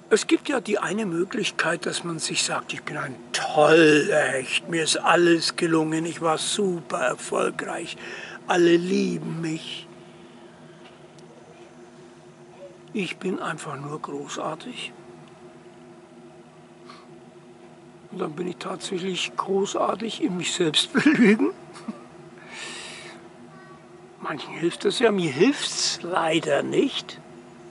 Es gibt ja die eine Möglichkeit, dass man sich sagt, ich bin ein toller Hecht, mir ist alles gelungen, ich war super erfolgreich, alle lieben mich. Ich bin einfach nur großartig. Und dann bin ich tatsächlich großartig in mich selbst belügen. Manchen hilft das ja, mir hilft es leider nicht.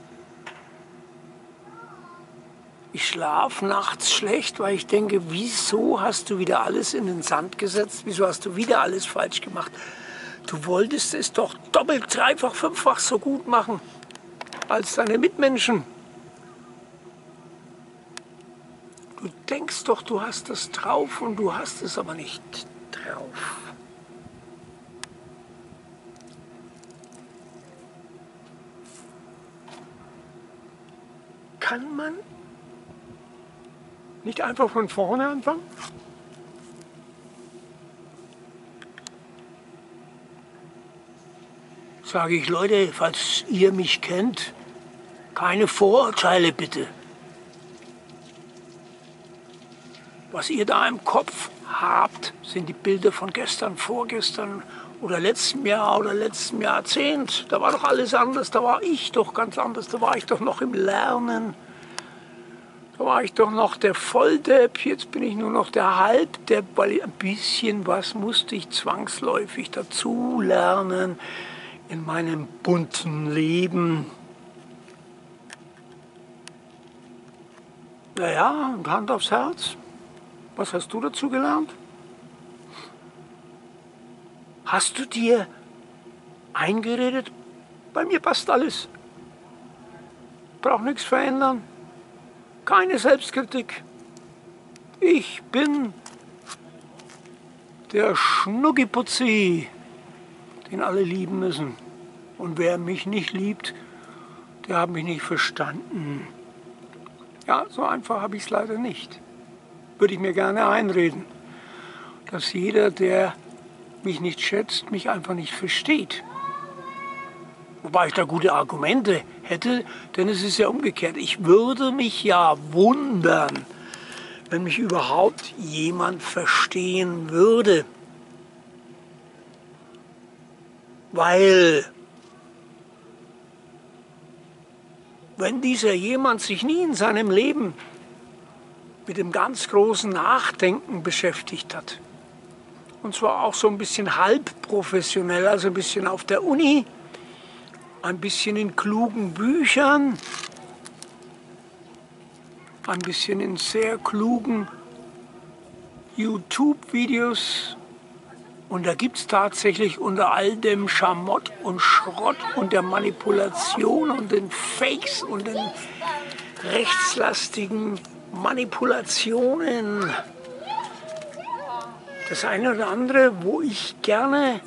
Ich schlafe nachts schlecht, weil ich denke, wieso hast du wieder alles in den Sand gesetzt? Wieso hast du wieder alles falsch gemacht? Du wolltest es doch doppelt, dreifach, fünffach so gut machen als deine Mitmenschen. Du denkst doch, du hast es drauf und du hast es aber nicht drauf. Kann man nicht einfach von vorne anfangen? Sage ich, Leute, falls ihr mich kennt, keine Vorurteile bitte. Was ihr da im Kopf habt, sind die Bilder von gestern, vorgestern oder letztem Jahr oder letztem Jahrzehnt. Da war doch alles anders, da war ich doch ganz anders, da war ich doch noch im Lernen. Da war ich doch noch der Volldepp, jetzt bin ich nur noch der Halbdepp, weil ein bisschen was musste ich zwangsläufig dazu lernen in meinem bunten Leben. Naja, Hand aufs Herz. Was hast du dazu gelernt? Hast du dir eingeredet? Bei mir passt alles. Brauch nichts verändern. Keine Selbstkritik. Ich bin der Schnuckiputzi, den alle lieben müssen. Und wer mich nicht liebt, der hat mich nicht verstanden. Ja, so einfach habe ich es leider nicht. Würde ich mir gerne einreden, dass jeder, der mich nicht schätzt, mich einfach nicht versteht. Wobei ich da gute Argumente hätte, denn es ist ja umgekehrt. Ich würde mich ja wundern, wenn mich überhaupt jemand verstehen würde. Weil, wenn dieser jemand sich nie in seinem Leben mit dem ganz großen Nachdenken beschäftigt hat, und zwar auch so ein bisschen halb professionell, also ein bisschen auf der Uni, ein bisschen in klugen Büchern, ein bisschen in sehr klugen YouTube-Videos. Und da gibt es tatsächlich unter all dem Schamott und Schrott und der Manipulation und den Fakes und den rechtslastigen Manipulationen das eine oder andere, wo ich gerne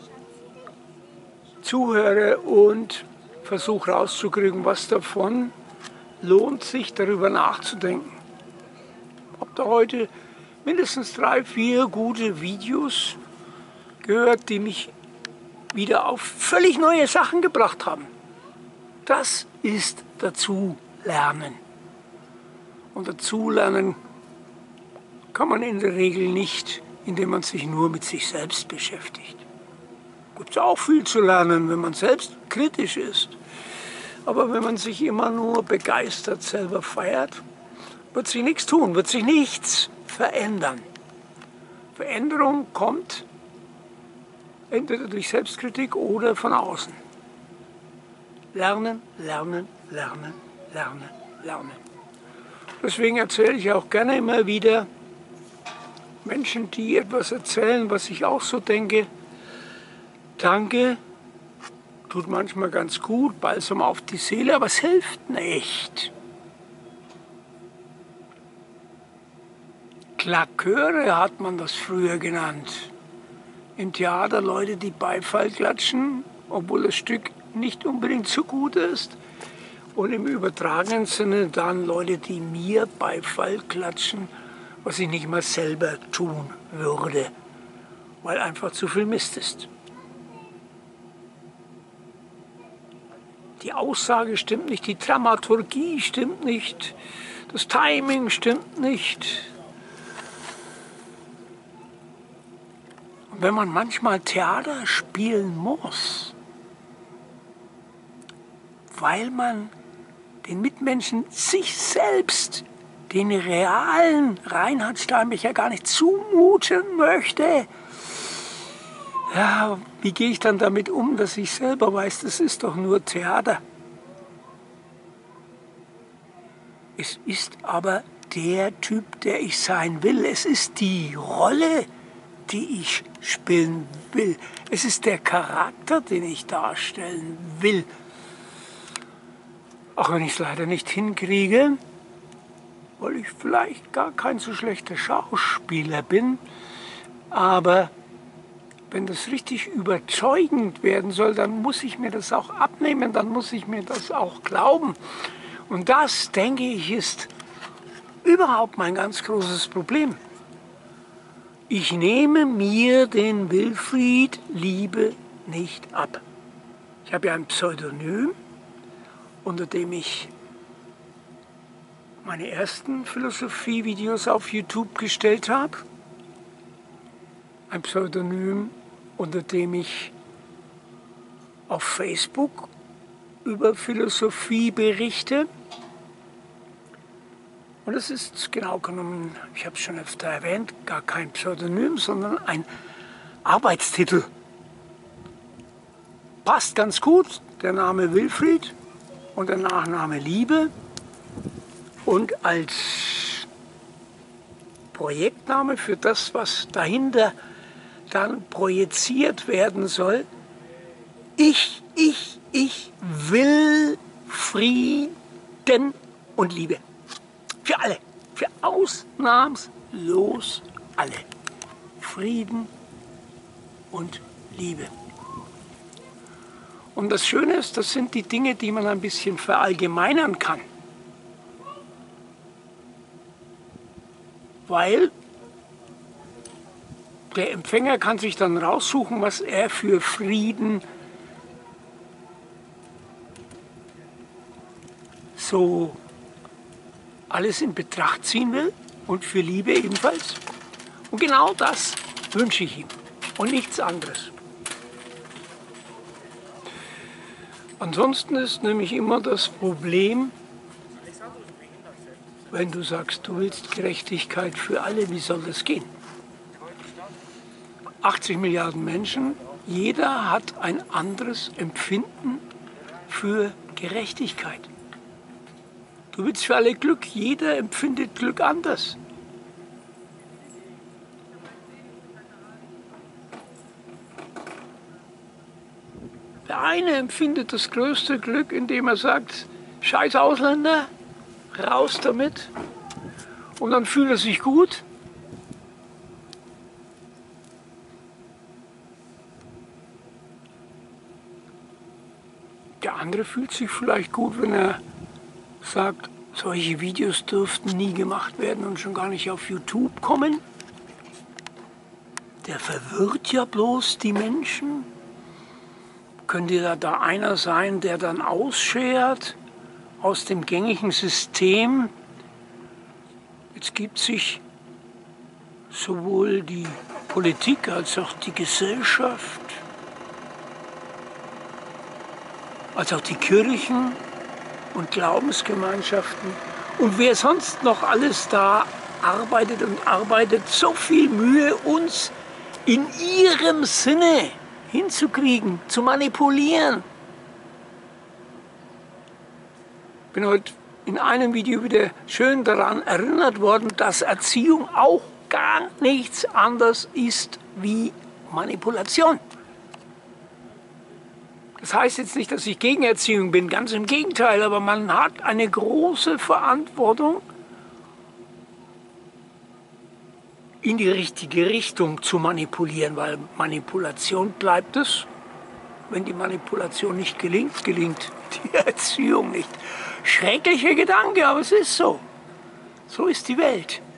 zuhöre und versuche rauszukriegen, was davon lohnt sich, darüber nachzudenken. Ich habe da heute mindestens 3, 4 gute Videos gehört, die mich wieder auf völlig neue Sachen gebracht haben. Das ist Dazulernen. Und Dazulernen kann man in der Regel nicht, indem man sich nur mit sich selbst beschäftigt. Gibt es auch viel zu lernen, wenn man selbst kritisch ist. Aber wenn man sich immer nur begeistert selber feiert, wird sich nichts tun, wird sich nichts verändern. Veränderung kommt entweder durch Selbstkritik oder von außen. Lernen, lernen, lernen, lernen, lernen. Deswegen erzähle ich auch gerne immer wieder Menschen, die etwas erzählen, was ich auch so denke. Danke, tut manchmal ganz gut, Balsam auf die Seele, aber es hilft nicht. Klaköre hat man das früher genannt. Im Theater Leute, die Beifall klatschen, obwohl das Stück nicht unbedingt so gut ist. Und im übertragenen Sinne dann Leute, die mir Beifall klatschen, was ich nicht mal selber tun würde, weil einfach zu viel Mist ist. Die Aussage stimmt nicht, die Dramaturgie stimmt nicht, das Timing stimmt nicht. Und wenn man manchmal Theater spielen muss, weil man den Mitmenschen sich selbst, den realen Reinhard Steinbecher gar nicht zumuten möchte. Ja, wie gehe ich dann damit um, dass ich selber weiß, das ist doch nur Theater. Es ist aber der Typ, der ich sein will. Es ist die Rolle, die ich spielen will. Es ist der Charakter, den ich darstellen will. Auch wenn ich es leider nicht hinkriege, weil ich vielleicht gar kein so schlechter Schauspieler bin. Aber wenn das richtig überzeugend werden soll, dann muss ich mir das auch abnehmen, dann muss ich mir das auch glauben. Und das, denke ich, ist überhaupt mein ganz großes Problem. Ich nehme mir den Wilfried Liebe nicht ab. Ich habe ja ein Pseudonym, unter dem ich meine ersten Philosophie-Videos auf YouTube gestellt habe. Ein Pseudonym, unter dem ich auf Facebook über Philosophie berichte. Und es ist genau genommen, ich habe es schon öfter erwähnt, gar kein Pseudonym, sondern ein Arbeitstitel. Passt ganz gut, der Name Wilfried und der Nachname Liebe. Und als Projektname für das, was dahinter dann projiziert werden soll, ich will Frieden und Liebe. Für alle, für ausnahmslos alle. Frieden und Liebe. Und das Schöne ist, das sind die Dinge, die man ein bisschen verallgemeinern kann. Weil der Empfänger kann sich dann raussuchen, was er für Frieden so alles in Betracht ziehen will und für Liebe ebenfalls. Und genau das wünsche ich ihm und nichts anderes. Ansonsten ist nämlich immer das Problem, wenn du sagst, du willst Gerechtigkeit für alle, wie soll das gehen? 80 Milliarden Menschen, jeder hat ein anderes Empfinden für Gerechtigkeit. Du willst für alle Glück, jeder empfindet Glück anders. Der eine empfindet das größte Glück, indem er sagt, scheiß Ausländer, raus damit, und dann fühlt er sich gut. Der andere fühlt sich vielleicht gut, wenn er sagt, solche Videos dürften nie gemacht werden und schon gar nicht auf YouTube kommen. Der verwirrt ja bloß die Menschen. Könnte da einer sein, der dann ausschert aus dem gängigen System? Jetzt gibt sich sowohl die Politik als auch die Gesellschaft, als auch die Kirchen und Glaubensgemeinschaften und wer sonst noch alles da arbeitet und arbeitet, so viel Mühe, uns in ihrem Sinne hinzukriegen, zu manipulieren. Ich bin heute in einem Video wieder schön daran erinnert worden, dass Erziehung auch gar nichts anderes ist wie Manipulation. Das heißt jetzt nicht, dass ich gegen Erziehung bin, ganz im Gegenteil, aber man hat eine große Verantwortung, in die richtige Richtung zu manipulieren, weil Manipulation bleibt es. Wenn die Manipulation nicht gelingt, gelingt die Erziehung nicht. Schrecklicher Gedanke, aber es ist so. So ist die Welt.